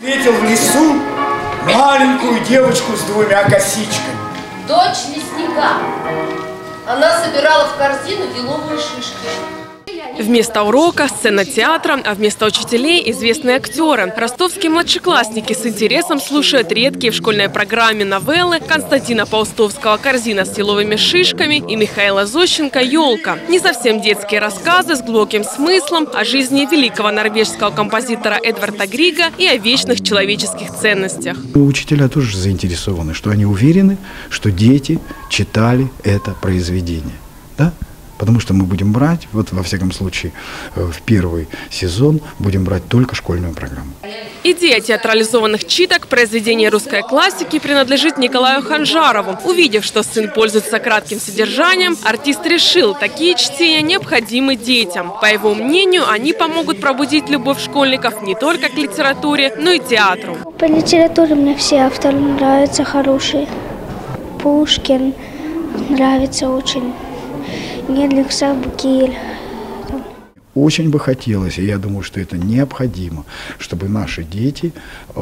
Встретил в лесу маленькую девочку с двумя косичками. Дочь лесника. Она собирала в корзину еловые шишки. Вместо урока – сцена театра, а вместо учителей – известные актеры. Ростовские младшеклассники с интересом слушают редкие в школьной программе новеллы Константина Паустовского «Корзина с еловыми шишками» и Михаила Зощенко «Елка». Не совсем детские рассказы с глубоким смыслом о жизни великого норвежского композитора Эдварда Грига и о вечных человеческих ценностях. Учителя тоже заинтересованы, что они уверены, что дети читали это произведение. Да? Потому что мы будем брать, вот во всяком случае, в первый сезон будем брать только школьную программу. Идея театрализованных читок произведений русской классики принадлежит Николаю Ханжарову. Увидев, что сын пользуется кратким содержанием, артист решил, такие чтения необходимы детям. По его мнению, они помогут пробудить любовь школьников не только к литературе, но и театру. По литературе мне все авторы нравятся хорошие. Пушкин нравится очень. Генрих Сабкель. Очень бы хотелось, и я думаю, что это необходимо, чтобы наши дети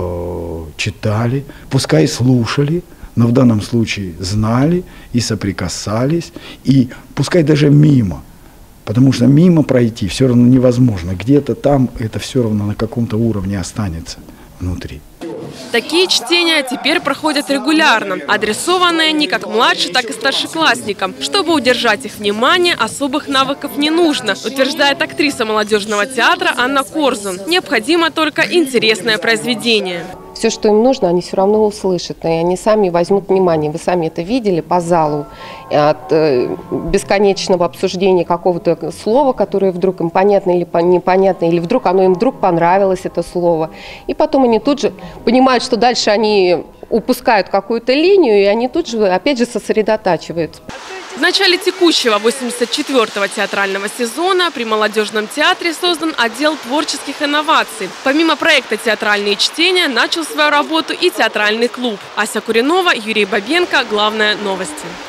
читали, пускай слушали, но в данном случае знали и соприкасались, и пускай даже мимо. Потому что мимо пройти все равно невозможно. Где-то там это все равно на каком-то уровне останется внутри. Такие чтения теперь проходят регулярно, адресованные не как младшим, так и старшеклассникам. Чтобы удержать их внимание, особых навыков не нужно, утверждает актриса молодежного театра Анна Корзун. Необходимо только интересное произведение. Все, что им нужно, они все равно услышат, и они сами возьмут внимание. Вы сами это видели по залу от бесконечного обсуждения какого-то слова, которое вдруг им понятно или непонятно, или вдруг оно им вдруг понравилось, это слово. И потом они тут же понимают, что дальше они упускают какую-то линию, и они тут же опять же сосредотачиваются. В начале текущего 84-го театрального сезона при молодежном театре создан отдел творческих инноваций. Помимо проекта «Театральные чтения» начал свою работу и театральный клуб. Ася Куренова, Юрий Бабенко. Главное новости.